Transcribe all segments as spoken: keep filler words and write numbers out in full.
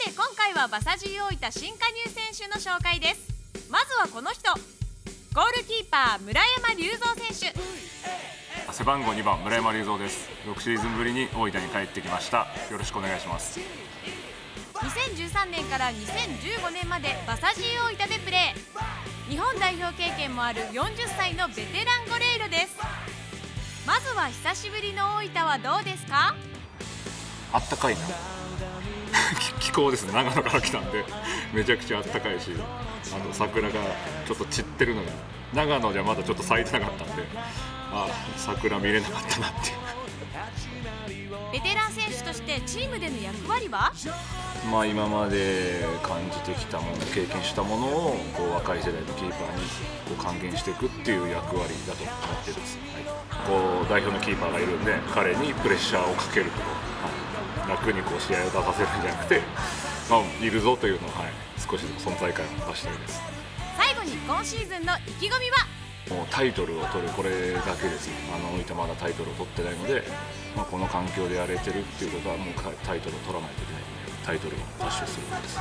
て今回は馬刺大分新加入選手の紹介です。まずはこの人、ゴールキーパー村山隆三選手。 背番号にばん村山隆三です。ろくシーズンぶりに大分に帰ってきました。よろしくお願いします。 にせんじゅうさんねんからにせんじゅうごねんまで馬刺大分でプレー、日本代表経験もあるよんじゅっさいのベテランゴレイロです。まずは久しぶりの大分はどうですか？ あったかいな気候ですね。長野から来たんでめちゃくちゃあったかいし、あと桜がちょっと散ってるのが長野じゃまだちょっと咲いてなかったんで、ああ桜見れなかったなっていう。 ベテラン選手としてチームでの役割は？ まあ今まで感じてきたもの、経験したものをこう若い世代のキーパーにこう還元していくっていう役割だと思っています。はい、こう代表のキーパーがいるんで、彼にプレッシャーをかけること、はい、楽にこう試合を出させるんじゃなくて、まあ、いるぞというのを、はい、少しでも存在感を出したいです。 最後に今シーズンの意気込みは？ もうタイトルを取る、これだけです。あの大分まだタイトルを取ってないので、まあ、この環境でやれてるっていうことはもうタイトルを取らないといけないので、タイトルを奪取するんです。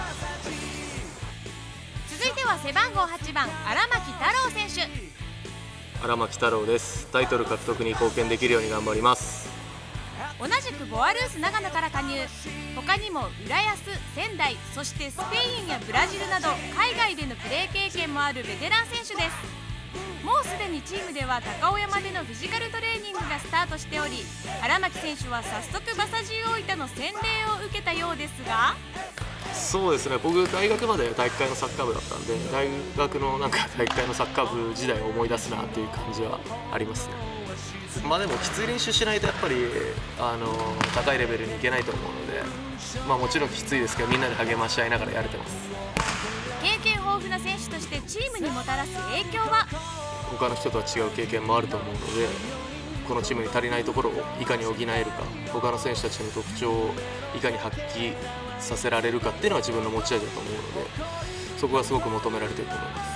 続いては背番号はちばん荒牧太郎選手。 荒牧太郎です。タイトル獲得に貢献できるように頑張ります。 同じくボアルース長野から加入、他にも浦安、仙台、そしてスペインやブラジルなど海外でのプレー経験もあるベテラン選手です。もうすでにチームでは高尾山でのフィジカルトレーニングがスタートしており、荒牧選手は早速馬刺大分の洗礼を受けたようですが。 そうですね、僕大学まで体育会のサッカー部だったんで、大学のなんか体育会のサッカー部時代を思い出すなという感じはありますね。まあでもきつい練習しないとやっぱりあの高いレベルにいけないと思うので、まあもちろんきついですけど、みんなで励まし合いながらやれてます。 経験豊富な選手としてチームにもたらす影響は？ 他の人とは違う経験もあると思うので、このチームに足りないところをいかに補えるか、他の選手たちの特徴をいかに発揮させられるかっていうのは自分の持ち味だと思うので、そこはすごく求められていると思います。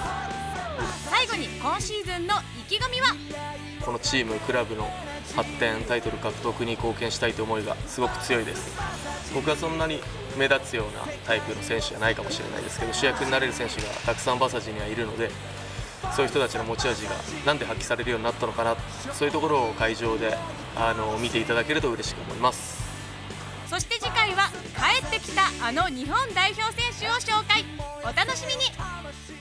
最後に今シーズンの意気込みは？ このチーム、クラブの発展、タイトル獲得に貢献したいという思いがすごく強いです。僕はそんなに目立つようなタイプの選手じゃないかもしれないですけど、主役になれる選手がたくさん馬刺にはいるので、そういう人たちの持ち味がなんで発揮されるようになったのかな、そういうところを会場であの見ていただけると嬉しく思います。 そして次回は帰ってきたあの日本代表選手を紹介。お楽しみに。